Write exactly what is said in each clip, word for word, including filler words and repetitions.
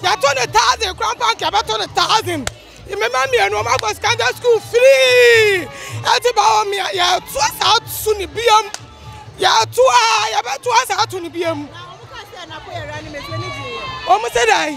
ya to the thousand crown bank ya beto the thousand me mama me no ma go scandal school free ati ba me ya to sa su ni biam ya to a ya beto sa to ni biam o mo say dai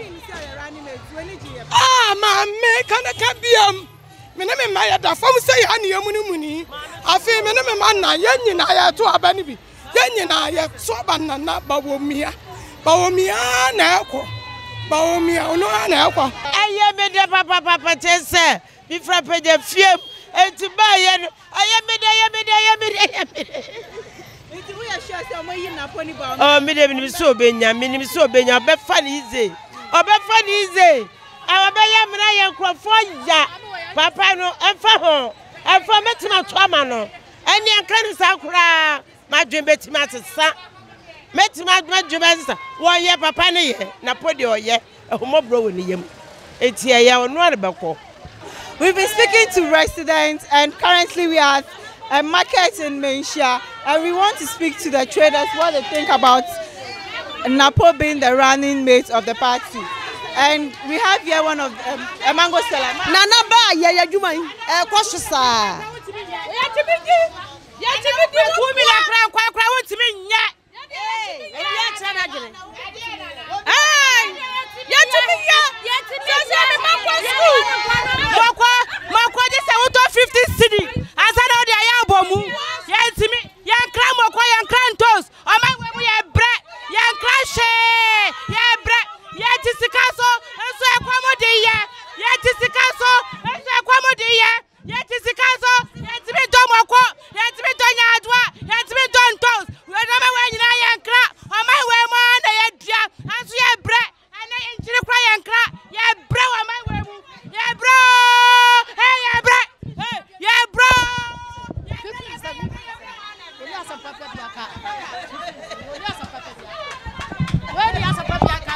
ah ma me kana ka biam me na me ma ya da fam say ya ne yamu ni muni afi me na me ma na ya nyina ya to aba ni bi ya nyina ya so ba na na ba wo mia ba wo mia na ekọ ba wo mia ono na ekọ aye me de papa papa tese bi fra pe de fiem enti ba ye no aye me de aye me de aye me de aye me de enti we ya sure say o yi na poni ba oh me de mi so obenya me ni so obenya be fa ni ize obe fa ni ize awa be ya mna ye nkrofo ya papa no emfa ho emfa metima to ama no eni anka ni sa kura ma dwen betima tesa metima ma dwen betima wo ye papa ne ye na podi oye ehomo bro wo ni yem eti ye ono are beko. We've been speaking to residents and currently we are at a market in Menchia and we want to speak to the traders what they think about NAPO being the running mate of the party. And we have here one of um, a mango seller. Nana ba ya ya juma e kwashisa. Ya tibidi. Ya tibidi ku mi la kra kwa kwa wo timi nya. Eh, ya tsana gele. Eh, ya tibidi ya. Ya tibidi ya me mango school. Makwa, makwa je se wo to fifty cedi. Asada o de ya abomu. Ya timi, ya kra makwa ya kra ntos. O ma we mu ya bre. Ya kra she. Ya bre. Ya tisikaso, enso ekwamo de ye. Ya tisikaso, enso ekwamo de ye. Ya tisikaso, ya tibi do moko, ya tibi do nyaadwa, ya tibi do ntos. We no me we nyina ye nkra, o ma we mo na ye dua, enso ye bre, ana enchiri kwa ye nkra, ye bre o ma we mu. Ye bro! Hey, ye bre! Hey, ye bro! Oya sa papa biaka. Oya sa papa biaka. We ya sa papa biaka.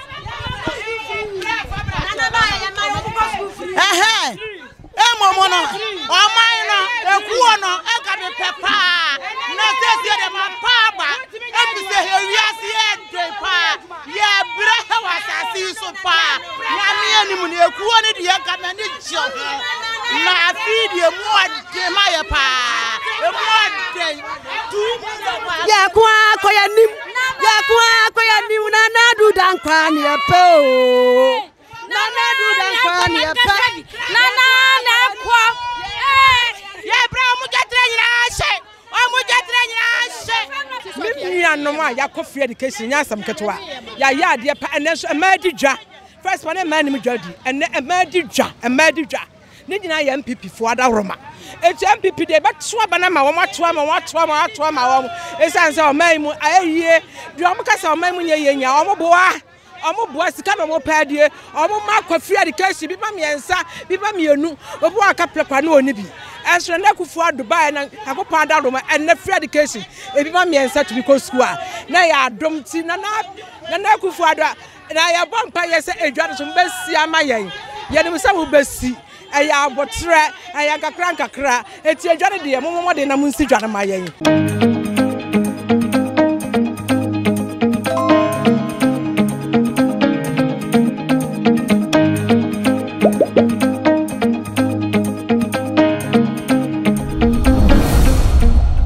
Eh eh momo no o man no ekuo no e ka be pepa na se se de ma pa ba e bi se hewiase e de pa ye bre wa sasi so pa ya me anim ne ekuo ne de ka na ne gyo na afi de mu ade ma ye pa e mu ade tu ya kwa koya nim ya kwa koya nim na na du dan kwa ne pe o Nana do dan kwa ni apa Nana na kwa eh ye bra mu jatre nyina hye o mu jatre nyina hye me nua no ma ya ko free education nya asam ketwa ya ya ade pa enso e ma di dwa first one e ma nim dwa di ene e ma di dwa e ma di dwa ne nyina ya N P P fo ada roma etu N P P de beto abana ma wo matoa ma wo atoa ma atoa ma wo esan se o mai mu ayie dwa mo kasa o mai mu nye yenya o mo boa omo boa sika no mo paadie omo ma kwa free education bi ba miensa bi ba mienu obo aka plekwa na oni bi enso na kufu Dubai na akopa da roma and free education e bi ba miensa to because school na ya adom ti na na na kufu ado na ya bompa ye se edwa so mbesi ama yen ye ne se wo besi e ya abotre e ya kakra kakra eti edwa de ye mo mo de na munsi dwa na ma yen